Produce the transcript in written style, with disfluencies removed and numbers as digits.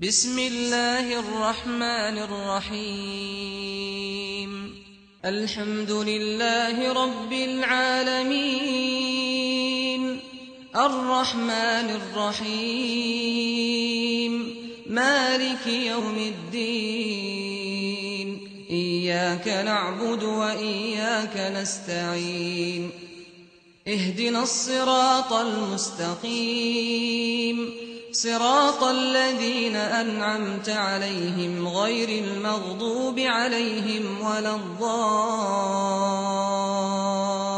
بسم الله الرحمن الرحيم الحمد لله رب العالمين الرحمن الرحيم مالك يوم الدين إياك نعبد وإياك نستعين اهدنا الصراط المستقيم صراط الذين أنعمت عليهم غير المغضوب عليهم ولا الضالين